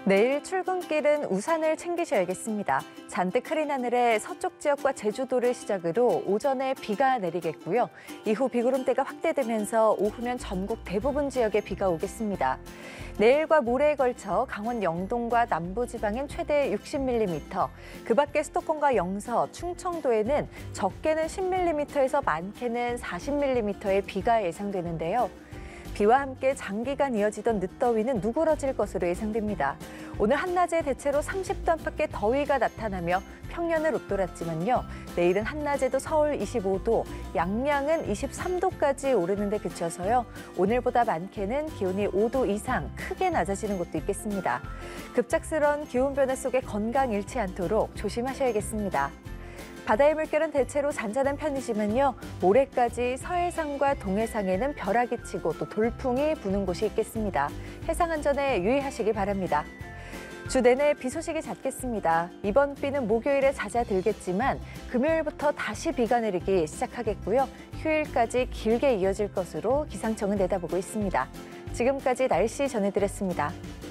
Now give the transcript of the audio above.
내일 출근길은 우산을 챙기셔야겠습니다. 잔뜩 흐린 하늘에 서쪽 지역과 제주도를 시작으로 오전에 비가 내리겠고요. 이후 비구름대가 확대되면서 오후면 전국 대부분 지역에 비가 오겠습니다. 내일과 모레에 걸쳐 강원 영동과 남부지방엔 최대 60mm, 그 밖에 수도권과 영서, 충청도에는 적게는 10mm에서 많게는 40mm의 비가 예상되는데요. 비와 함께 장기간 이어지던 늦더위는 누그러질 것으로 예상됩니다. 오늘 한낮에 대체로 30도 안팎의 더위가 나타나며 평년을 웃돌았지만요. 내일은 한낮에도 서울 25도, 양양은 23도까지 오르는 데 그쳐서요. 오늘보다 많게는 기온이 5도 이상 크게 낮아지는 곳도 있겠습니다. 급작스러운 기온 변화 속에 건강 잃지 않도록 조심하셔야겠습니다. 바다의 물결은 대체로 잔잔한 편이지만요. 모레까지 서해상과 동해상에는 벼락이 치고 또 돌풍이 부는 곳이 있겠습니다. 해상 안전에 유의하시기 바랍니다. 주 내내 비 소식이 잦겠습니다. 이번 비는 목요일에 잦아들겠지만 금요일부터 다시 비가 내리기 시작하겠고요. 휴일까지 길게 이어질 것으로 기상청은 내다보고 있습니다. 지금까지 날씨 전해드렸습니다.